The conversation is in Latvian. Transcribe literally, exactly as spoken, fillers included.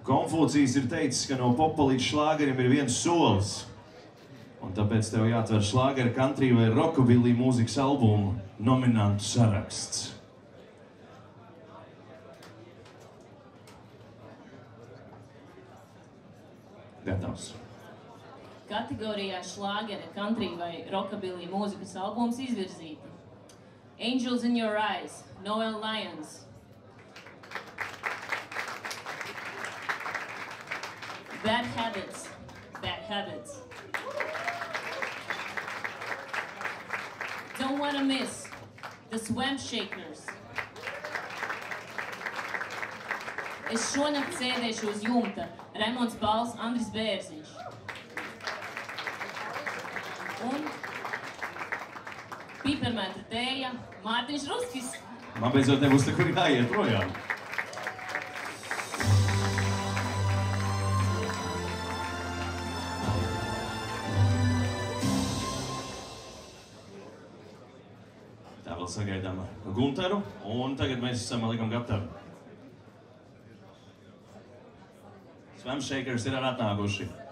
Konfūcijs ir teicis, ka no popa līdz šlāgerim ir viens solis. Un tāpēc tev jāatver šlāgera, country vai rockabilly mūzikas albumu nominantu saraksts. Gatavs. Kategorijā šlāgera, country vai rockabilly mūzikas albums izvirzīti. Angels in Your Eyes, Noel Lyons. Bad Habits, Bad Habits. Don't Wanna Miss, The Swamp Shakers. Es šonakt sēdēšu uz jumta, Raimonds Pauls, Andris Bērziņš. Un Pipermetra tēja, Mārtiņš Ruskis. Man beidzot nebūs nekur jāiet projām. Tā vēl sagaidām Gunteru, un tagad mēs esam likam gatavi. Swamp Shakers ir atnākuši.